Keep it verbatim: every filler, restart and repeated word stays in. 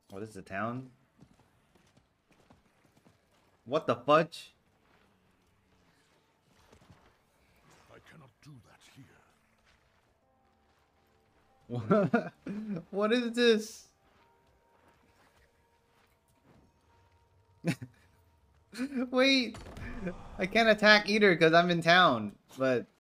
What is the town? What the fudge? I cannot do that here. What? What is this? Wait, I can't attack either because I'm in town. But